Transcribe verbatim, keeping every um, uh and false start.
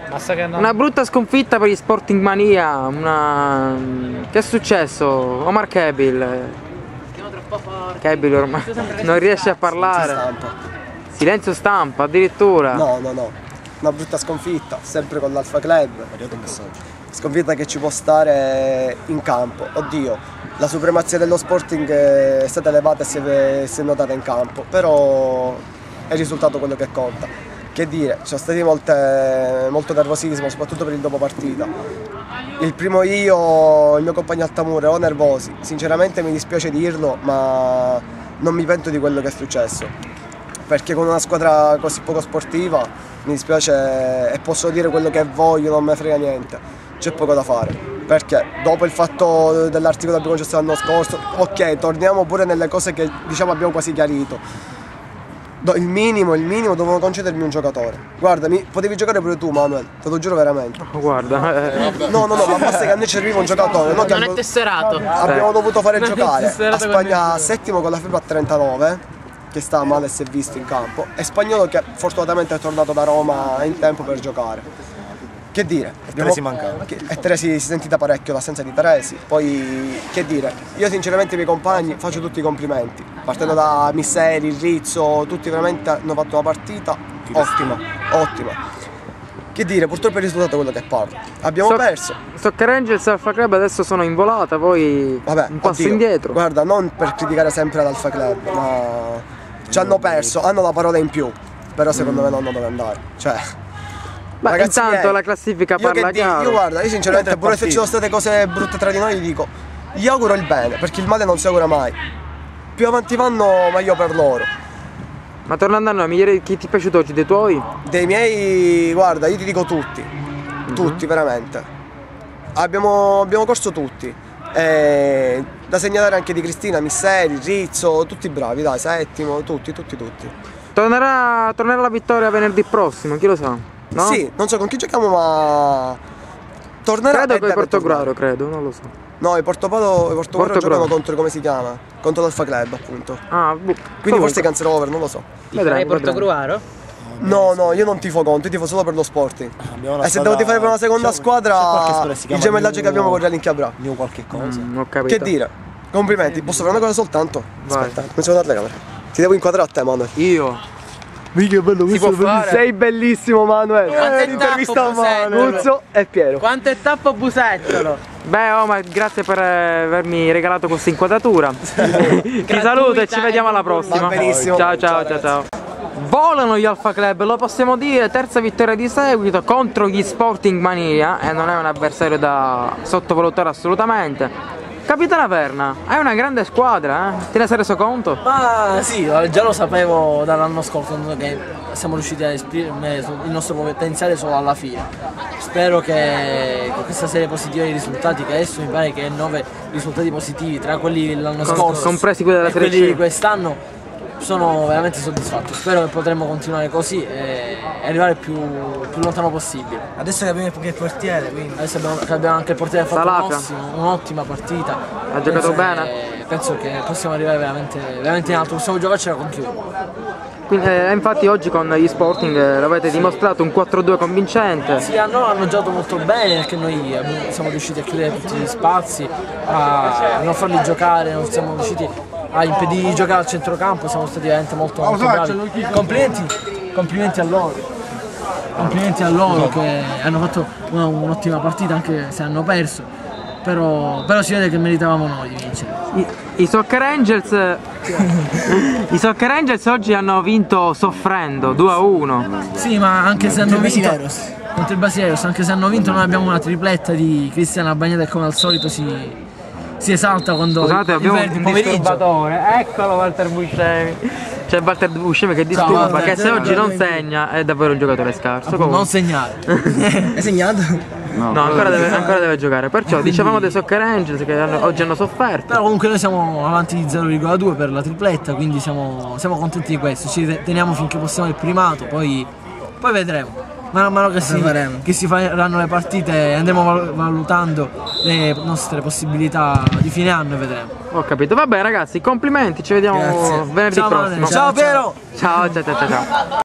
Una brutta sconfitta per gli Sporting Mania. Una... Che è successo? Omar Kebil. Kebil ormai non riesce a parlare. Stampa. Silenzio stampa, addirittura. No, no, no. Una brutta sconfitta, sempre con l'Alfa Club. Sconfitta che ci può stare in campo. Oddio, la supremazia dello Sporting è stata elevata e si è, si è notata in campo, però è il risultato quello che conta. Che dire, ci sono stati molte, molto nervosismo, soprattutto per il dopo partita. Il primo io, il mio compagno Altamura, ero nervosi. Sinceramente mi dispiace dirlo, ma non mi pento di quello che è successo. Perché con una squadra così poco sportiva mi dispiace e posso dire quello che voglio, non me frega niente. C'è poco da fare, perché dopo il fatto dell'articolo che abbiamo concesso l'anno scorso, ok, torniamo pure nelle cose che diciamo abbiamo quasi chiarito. Il minimo, il minimo dovevano concedermi un giocatore. Guarda, mi, potevi giocare pure tu, Manuel, te lo giuro veramente. Guarda. Eh, no, no, no, ma basta che a noi ci arriva un giocatore. Non abbiamo, è tesserato. Abbiamo eh. dovuto fare non giocare a Spagna settimo con la febbre a trentanove, che sta male, si è visto in campo, e Spagnolo che fortunatamente è tornato da Roma in tempo per giocare. Che dire? E Teresi mancava. E Teresi si è sentita parecchio l'assenza di Teresi. Poi, che dire? Io sinceramente ai miei compagni faccio tutti i complimenti. Partendo da Misseri, Rizzo, tutti veramente hanno fatto una partita ottima, ottima. Che dire, purtroppo il risultato è quello che parla. Abbiamo so perso. Soccer Angels e Alfa Club adesso sono in volata, poi Vabbè, un passo oddio, indietro. Guarda, non per criticare sempre l'Alfa Club, ma ci hanno perso, hanno la parola in più. Però secondo mm. me non hanno dove andare. Cioè... Beh, ragazzi, intanto eh, la classifica parla chiaro. Io guarda, io sinceramente pure se ci sono state cose brutte tra di noi gli dico, gli auguro il bene, perché il male non si augura mai. Più avanti vanno meglio per loro. Ma tornando a noi, migliore, chi ti è piaciuto oggi dei tuoi? Dei miei, guarda, io ti dico tutti. Mm-hmm. Tutti, veramente. Abbiamo, abbiamo corso tutti. E da segnalare anche di Cristina, Misseri, Rizzo, tutti bravi, dai, settimo, tutti, tutti, tutti. Tornerà, tornerà la vittoria venerdì prossimo, chi lo sa? No? Sì, non so con chi giochiamo, ma tornerà. Credo che Portogruaro, credo, non lo so. No, i Portopalo, i Portogruaro giocano contro, come si chiama? Contro l'Alfa Club, appunto. Ah, boh. Quindi comunque forse cancel over, non lo so. Vedrai Portogruaro? No, no, io non tifo contro, io tifo solo per lo Sporting. E se devo tifare per una seconda squadra, il gemellaggio che abbiamo con Real Inchiabra. New qualche cosa. Mm, ho capito. Che dire? Complimenti, posso fare una cosa soltanto? Vai. Aspetta, non c'è una telecamera. Ti devo inquadrare a te, Manuel. Io? Mica bello, si può fare? Sei bellissimo, Manuel. Eh, l'intervista a Manuel. Muzzo e Piero. Quanto è tappo Busettolo? Beh, Omar, grazie per avermi regalato questa inquadratura. Ti saluto e ci vediamo alla prossima. Va benissimo. Ciao, ciao, ciao, ciao. Volano gli Alfa Club, lo possiamo dire, terza vittoria di seguito contro gli Sporting Mania e non è un avversario da sottovalutare assolutamente. Capitana Verna, hai una grande squadra, eh? Te ne sei reso conto? Ma sì, già lo sapevo dall'anno scorso che siamo riusciti a esprimere il nostro potenziale solo alla fine. Spero che con questa serie positiva di risultati, che adesso mi pare che nove risultati positivi tra quelli dell'anno scorso compresi quelli della e serie quelli C di quest'anno, sono veramente soddisfatto. Spero che potremo continuare così e arrivare più, più lontano possibile. Adesso che abbiamo il portiere, quindi. Adesso abbiamo, che abbiamo anche il portiere, ha fatto un'ottima partita. Ha giocato penso bene? Che, penso che possiamo arrivare veramente, veramente in alto, possiamo giocarcela con chiunque. Quindi, eh, infatti oggi con gli Sporting eh, l'avete dimostrato un quattro due convincente. Sì, a noi hanno giocato molto bene perché noi siamo riusciti a chiudere tutti gli spazi, a non farli giocare, non siamo riusciti a impedire di giocare al centrocampo, siamo stati veramente molto, molto bravi. Complimenti, complimenti a loro. Complimenti a loro che hanno fatto un'ottima partita anche se hanno perso, però, però si vede che meritavamo noi di vincere. I, i Soccer Angels i Soccer Angels oggi hanno vinto soffrendo due a uno. Sì, ma anche se hanno vinto contro il Basileros, anche se hanno vinto noi abbiamo una tripletta di Cristiana Bagnata che come al solito si si esalta quando scusate, abbiamo un disturbatore. Eccolo Walter Buscemi. C'è Walter Buscemi che disturba. Ciao, che se oggi non segna è davvero un giocatore scarso. Comunque. Non segnare. Hai segnato? No, no ancora, deve, ancora deve giocare. Perciò dicevamo dei Soccer Angels che hanno, oggi hanno sofferto. Però comunque noi siamo avanti di zero virgola due per la tripletta, quindi siamo, siamo contenti di questo. Ci teniamo finché possiamo il primato, poi, poi vedremo. Man mano che si, che si faranno le partite andremo valutando le nostre possibilità di fine anno e vedremo. Ho capito, vabbè ragazzi, complimenti, ci vediamo Grazie. venerdì ciao, prossimo. Ciao Piero! Ciao ciao ciao ciao.